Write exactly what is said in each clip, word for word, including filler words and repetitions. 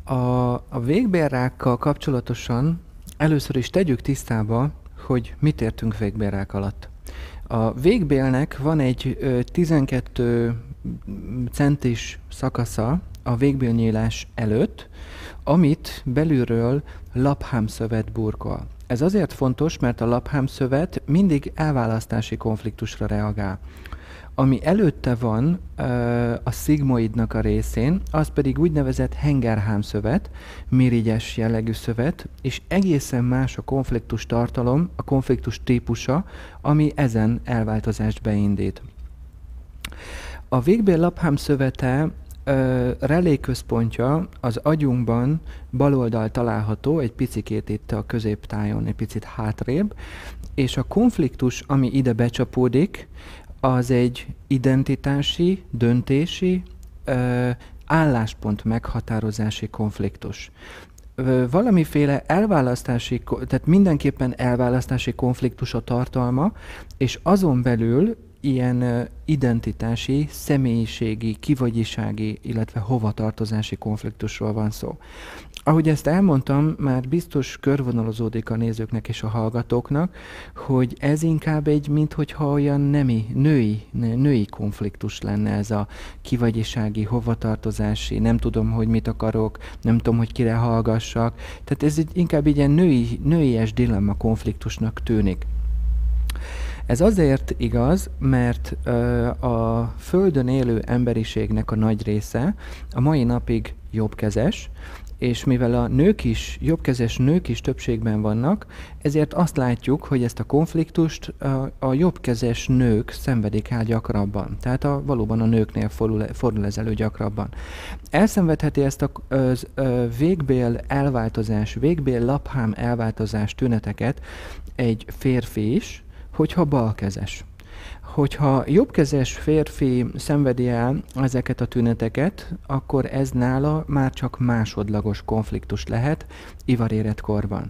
A, a végbélrákkal kapcsolatosan először is tegyük tisztába, hogy mit értünk végbélrák alatt. A végbélnek van egy ö, tizenkét centis szakasza a végbélnyílás előtt, amit belülről laphámszövet burkol. Ez azért fontos, mert a laphámszövet mindig elválasztási konfliktusra reagál. Ami előtte van a szigmoidnak a részén, az pedig úgynevezett hengerhámszövet, mirigyes jellegű szövet, és egészen más a konfliktus tartalom, a konfliktus típusa, ami ezen elváltozást beindít. A végbél laphámszövete reléközpontja az agyunkban baloldal található, egy picikét itt a középtájon, egy picit hátrébb, és a konfliktus, ami ide becsapódik, az egy identitási, döntési, ö, álláspont meghatározási konfliktus. Ö, valamiféle elválasztási, tehát mindenképpen elválasztási konfliktus a tartalma, és azon belül ilyen ö, identitási, személyiségi, kivagyisági, illetve hovatartozási konfliktusról van szó. Ahogy ezt elmondtam, már biztos körvonalazódik a nézőknek és a hallgatóknak, hogy ez inkább egy, minthogyha olyan nemi, női, női konfliktus lenne ez a kivagyisági, hovatartozási, nem tudom, hogy mit akarok, nem tudom, hogy kire hallgassak. Tehát ez egy, inkább egy ilyen női, nőies dilemma konfliktusnak tűnik. Ez azért igaz, mert ö, a Földön élő emberiségnek a nagy része a mai napig jobbkezes, és mivel a nők is, jobbkezes nők is többségben vannak, ezért azt látjuk, hogy ezt a konfliktust a, a jobbkezes nők szenvedik el gyakrabban. Tehát a, valóban a nőknél fordul, fordul ez elő gyakrabban. Elszenvedheti ezt a az, a végbél elváltozás, végbél laphám elváltozás tüneteket egy férfi is, hogyha balkezes. Hogyha jobbkezes férfi szenvedi el ezeket a tüneteket, akkor ez nála már csak másodlagos konfliktus lehet ivarérett korban.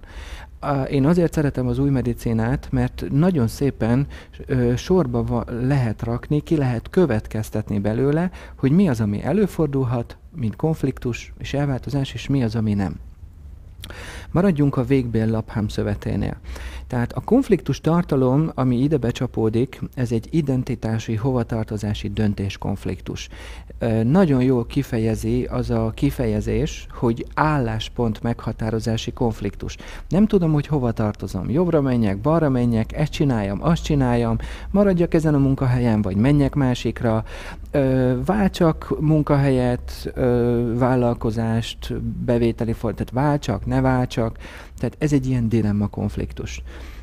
Én azért szeretem az új medicinát, mert nagyon szépen ö, sorba lehet rakni, ki lehet következtetni belőle, hogy mi az, ami előfordulhat, mint konfliktus és elváltozás, és mi az, ami nem. Maradjunk a végbél laphámszöveténél. Tehát a konfliktus tartalom, ami ide becsapódik, ez egy identitási, hovatartozási döntéskonfliktus. E, nagyon jól kifejezi az a kifejezés, hogy álláspont meghatározási konfliktus. Nem tudom, hogy hova tartozom. Jobbra menjek, balra menjek, ezt csináljam, azt csináljam, maradjak ezen a munkahelyen, vagy menjek másikra, e, váltsak munkahelyet, e, vállalkozást, bevételi forrást, tehát váltsak, ne váltsak. Tehát ez egy ilyen dilemma konfliktus.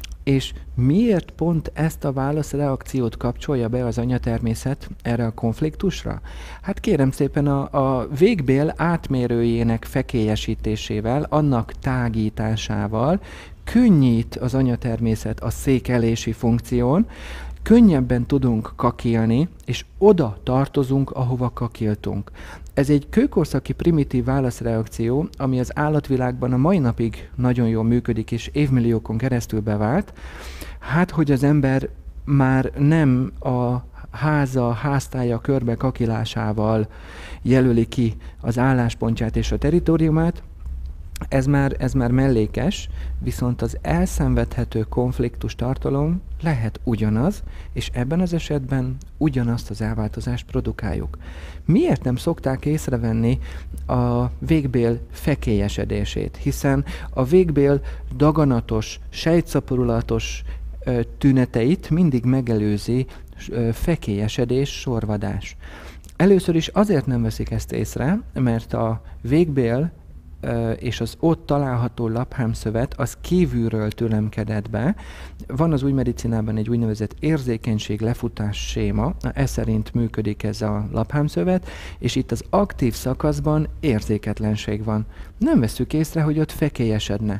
És miért pont ezt a válaszreakciót kapcsolja be az anyatermészet erre a konfliktusra? Hát kérem szépen a, a végbél átmérőjének fekélyesítésével, annak tágításával könnyít az anyatermészet a székelési funkción, könnyebben tudunk kakilni, és oda tartozunk, ahova kakiltunk. Ez egy kőkorszaki primitív válaszreakció, ami az állatvilágban a mai napig nagyon jól működik, és évmilliókon keresztül bevált. Hát, hogy az ember már nem a háza, háztája körbe kakilásával jelöli ki az álláspontját és a teritoriumát, Ez már, ez már mellékes, viszont az elszenvedhető konfliktus tartalom lehet ugyanaz, és ebben az esetben ugyanazt az elváltozást produkáljuk. Miért nem szokták észrevenni a végbél fekélyesedését? Hiszen a végbél daganatos, sejtszaporulatos ö, tüneteit mindig megelőzi ö, fekélyesedés, sorvadás. Először is azért nem veszik ezt észre, mert a végbél és az ott található laphámszövet, az kívülről tülemkedett be. Van az új medicinában egy úgynevezett érzékenység lefutás séma, ez szerint működik ez a laphámszövet, és itt az aktív szakaszban érzéketlenség van. Nem vesszük észre, hogy ott fekélyesedne.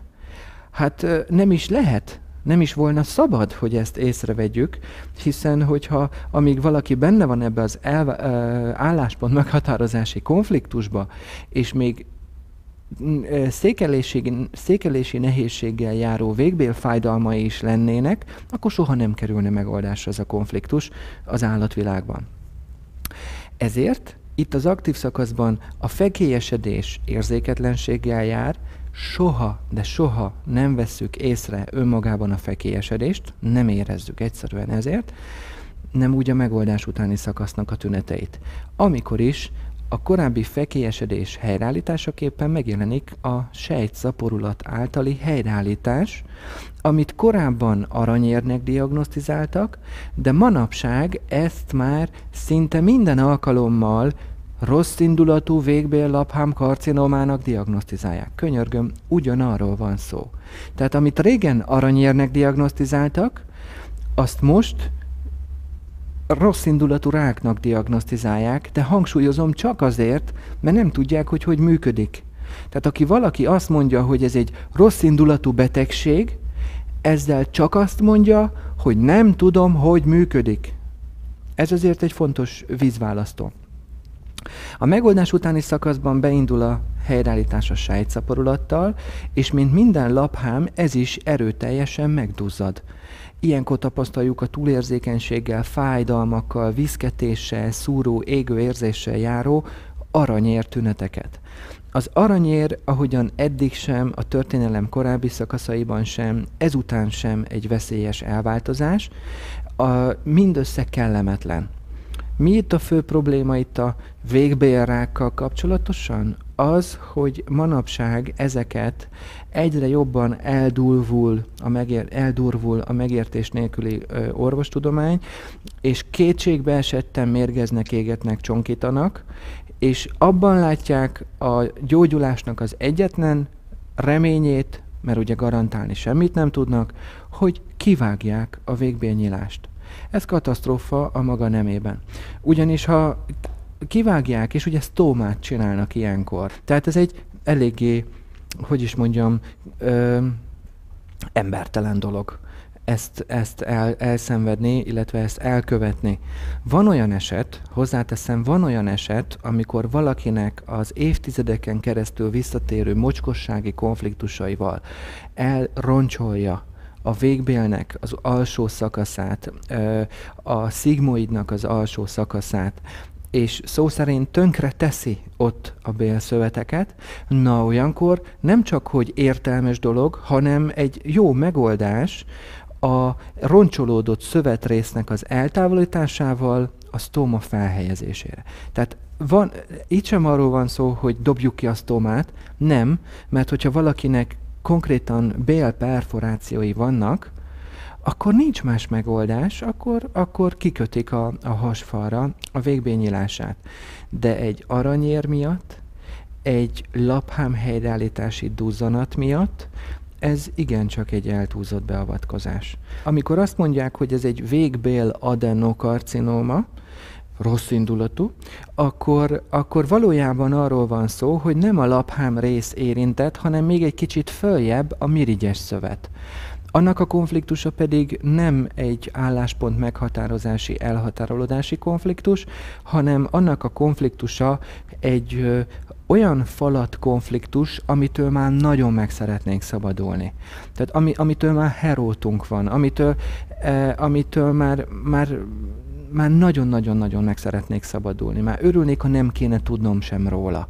Hát nem is lehet. Nem is volna szabad, hogy ezt észrevegyük, hiszen hogyha amíg valaki benne van ebbe az elv- álláspont meghatározási konfliktusba, és még Székelési, székelési nehézséggel járó végbélfájdalmai is lennének, akkor soha nem kerülne megoldásra ez a konfliktus az állatvilágban. Ezért Itt az aktív szakaszban a fekélyesedés érzéketlenséggel jár, soha, de soha nem vesszük észre önmagában a fekélyesedést, nem érezzük egyszerűen ezért, nem úgy a megoldás utáni szakasznak a tüneteit. Amikor is a korábbi fekélyesedés helyreállításaképpen megjelenik a sejtszaporulat általi helyreállítás, amit korábban aranyérnek diagnosztizáltak, de manapság ezt már szinte minden alkalommal rosszindulatú végbél-lapphám karcinómának diagnosztizálják. Könyörgöm, ugyanarról van szó. Tehát amit régen aranyérnek diagnosztizáltak, azt most rosszindulatú ráknak diagnosztizálják, de hangsúlyozom csak azért, mert nem tudják, hogy hogy működik. Tehát aki valaki azt mondja, hogy ez egy rosszindulatú betegség, ezzel csak azt mondja, hogy nem tudom, hogy működik. Ez azért egy fontos vízválasztó. A megoldás utáni szakaszban beindul a helyreállítás a sejtszaporulattal, és mint minden laphám, ez is erőteljesen megduzzad. Ilyenkor tapasztaljuk a túlérzékenységgel, fájdalmakkal, viszketéssel, szúró, égő érzéssel járó aranyér tüneteket. Az aranyér, ahogyan eddig sem, a történelem korábbi szakaszaiban sem, ezután sem egy veszélyes elváltozás, a, mindössze kellemetlen. Mi itt a fő probléma itt a végbélrákkal kapcsolatosan? Az, hogy manapság ezeket egyre jobban eldurvul a, megér, eldurvul a megértés nélküli ö, orvostudomány, és kétségbe esetten mérgeznek, égetnek, csonkítanak, és abban látják a gyógyulásnak az egyetlen reményét, mert ugye garantálni semmit nem tudnak, hogy kivágják a végbélnyílást. Ez katasztrófa a maga nemében. Ugyanis ha kivágják, és ugye sztómát csinálnak ilyenkor, tehát ez egy eléggé, hogy is mondjam, ö, embertelen dolog ezt, ezt el, elszenvedni, illetve ezt elkövetni. Van olyan eset, hozzáteszem, van olyan eset, amikor valakinek az évtizedeken keresztül visszatérő mocskossági konfliktusaival elroncsolja a végbélnek az alsó szakaszát, a szigmoidnak az alsó szakaszát, és szó szerint tönkre teszi ott a bélszöveteket, na olyankor nem csak, hogy értelmes dolog, hanem egy jó megoldás a roncsolódott szövetrésznek az eltávolításával a sztóma felhelyezésére. Tehát van, itt sem arról van szó, hogy dobjuk ki a sztómát, nem, mert hogyha valakinek konkrétan bélperforációi vannak, akkor nincs más megoldás, akkor, akkor kikötik a, a hasfalra a végbélnyílását. De egy aranyér miatt, egy laphám helyreállítási duzzanat miatt, ez igencsak egy eltúlzott beavatkozás. Amikor azt mondják, hogy ez egy végbél adenokarcinóma, rossz indulatú, akkor, akkor valójában arról van szó, hogy nem a laphám rész érintett, hanem még egy kicsit följebb a mirigyes szövet. Annak a konfliktusa pedig nem egy álláspont meghatározási, elhatárolódási konfliktus, hanem annak a konfliktusa egy ö, olyan falat konfliktus, amitől már nagyon meg szeretnénk szabadulni. Tehát ami, amitől már herótunk van, amitől, e, amitől már, már már nagyon-nagyon-nagyon meg szeretnék szabadulni. Már örülnék, ha nem kéne tudnom sem róla.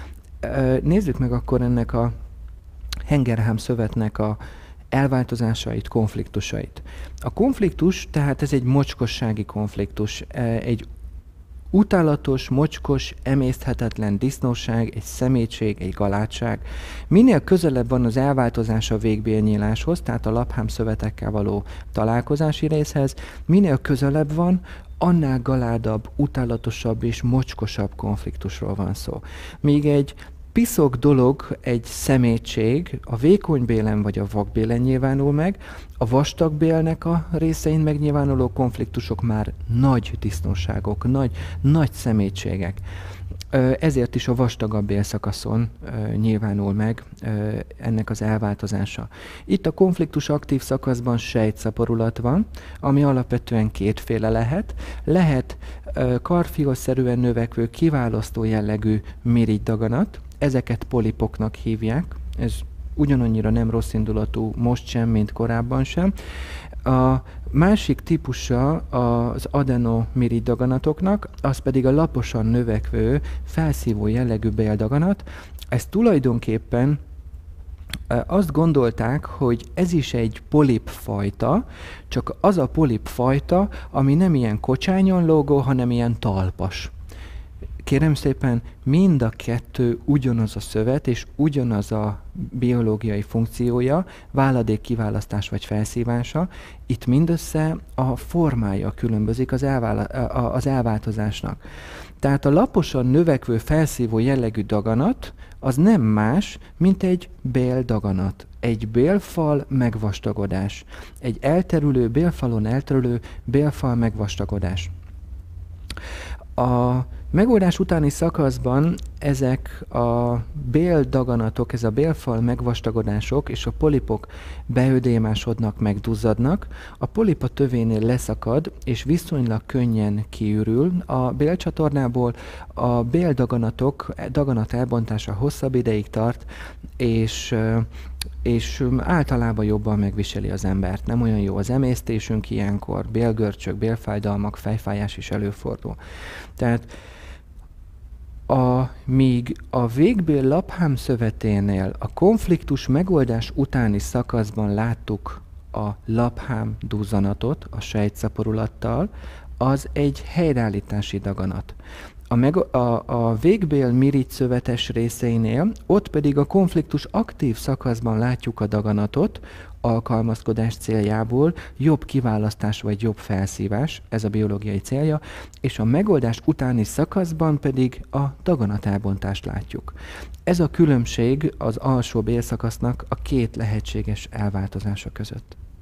Nézzük meg akkor ennek a Hengerhám szövetnek a elváltozásait, konfliktusait. A konfliktus, tehát ez egy mocskossági konfliktus, egy utálatos, mocskos, emészthetetlen disznóság, egy szemétség, egy galátság. Minél közelebb van az elváltozás a végbélnyíláshoz, tehát a laphám szövetekkel való találkozási részhez, minél közelebb van, annál galádabb, utálatosabb és mocskosabb konfliktusról van szó. Míg egy piszok dolog, egy szemétség a vékonybélen vagy a vakbélen nyilvánul meg, a vastagbélnek a részein megnyilvánuló konfliktusok már nagy disznóságok, nagy, nagy szemétségek. Ezért is a vastagabb bélszakaszon nyilvánul meg ennek az elváltozása. Itt a konfliktus aktív szakaszban sejtszaporulat van, ami alapvetően kétféle lehet. Lehet karfiolszerűen növekvő, kiválasztó jellegű mirigydaganat, ezeket polipoknak hívják, ez ugyanannyira nem rosszindulatú most sem, mint korábban sem. A másik típusa az adenomirid daganatoknak, az pedig a laposan növekvő, felszívó jellegű béldaganat. Ez tulajdonképpen azt gondolták, hogy ez is egy polipfajta, csak az a polipfajta, ami nem ilyen kocsányon lógó, hanem ilyen talpas. Kérem szépen, mind a kettő ugyanaz a szövet, és ugyanaz a biológiai funkciója, váladék kiválasztás vagy felszívása. Itt mindössze a formája különbözik az, elvála- az elváltozásnak. Tehát a laposan növekvő, felszívó jellegű daganat az nem más, mint egy béldaganat. Egy bélfal megvastagodás. Egy elterülő, bélfalon elterülő bélfal megvastagodás. A megoldás utáni szakaszban ezek a béldaganatok, ez a bélfal megvastagodások és a polipok beödémásodnak, megduzzadnak. A polip a tövénél leszakad és viszonylag könnyen kiürül a bélcsatornából. A béldaganatok, daganat elbontása hosszabb ideig tart, és és általában jobban megviseli az embert. Nem olyan jó az emésztésünk ilyenkor, bélgörcsök, bélfájdalmak, fejfájás is előfordul. Tehát a, míg a végbél laphám szöveténél a konfliktus megoldás utáni szakaszban láttuk a laphám duzzanatot a sejtszaporulattal, az egy helyreállítási daganat. A, meg, a, a végbél mirigy szövetes részeinél, ott pedig a konfliktus aktív szakaszban látjuk a daganatot, alkalmazkodás céljából, jobb kiválasztás vagy jobb felszívás, ez a biológiai célja, és a megoldás utáni szakaszban pedig a daganat elbontást látjuk. Ez a különbség az alsó bélszakasznak a két lehetséges elváltozása között.